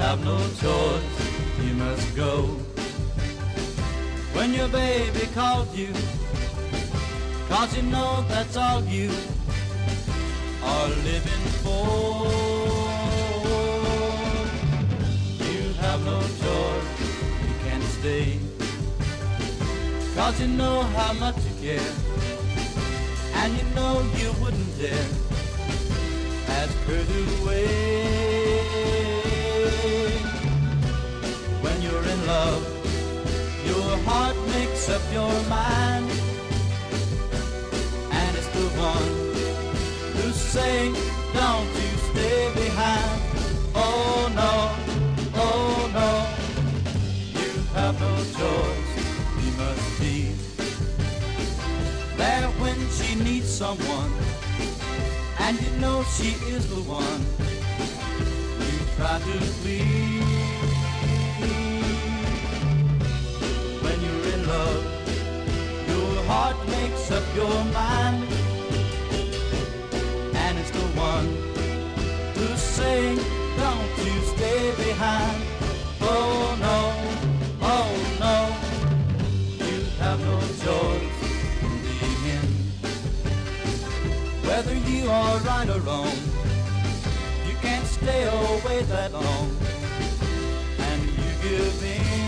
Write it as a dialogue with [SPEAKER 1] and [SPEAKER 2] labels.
[SPEAKER 1] have no choice, you must go. When your baby called you, 'cause you know that's all you are living for. You have no choice, you can't stay, 'cause you know how much you care, and you know you wouldn't dare ask her to wait. When you're in love, your heart makes up your mind, and it's the one who's saying, don't you stay behind. Oh no, you have no choice, you must be there when she needs someone, and you know she is the one you try to please. When you're in love, your heart makes up your mind, and it's the one who's saying, don't you stay behind. Oh no, you have no choice in the end. Whether you are right or wrong, you can't stay away that long, and you give in.